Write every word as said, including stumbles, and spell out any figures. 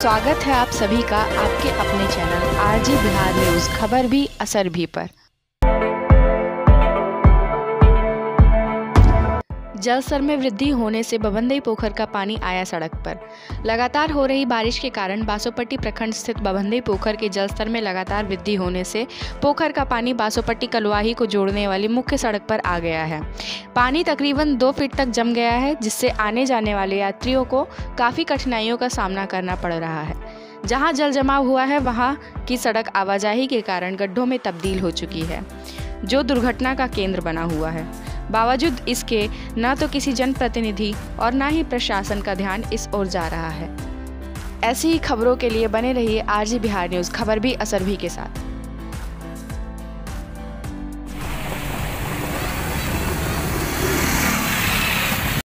स्वागत है आप सभी का आपके अपने चैनल आरजी बिहार न्यूज़ खबर भी असर भी पर। जल स्तर में वृद्धि होने से बबंदई पोखर का पानी आया सड़क पर। लगातार हो रही बारिश के कारण बासोपट्टी प्रखंड स्थित बबंदई पोखर के जल स्तर में लगातार वृद्धि होने से पोखर का पानी बासोपट्टी कलवाही को जोड़ने वाली मुख्य सड़क पर आ गया है। पानी तकरीबन दो फीट तक जम गया है, जिससे आने जाने वाले यात्रियों को काफ़ी कठिनाइयों का सामना करना पड़ रहा है। जहाँ जल जमाव हुआ है वहाँ की सड़क आवाजाही के कारण गड्ढों में तब्दील हो चुकी है, जो दुर्घटना का केंद्र बना हुआ है। बावजूद इसके न तो किसी जनप्रतिनिधि और न ही प्रशासन का ध्यान इस ओर जा रहा है। ऐसी ही खबरों के लिए बने रहिए आरजी बिहार न्यूज़ खबर भी असर भी के साथ।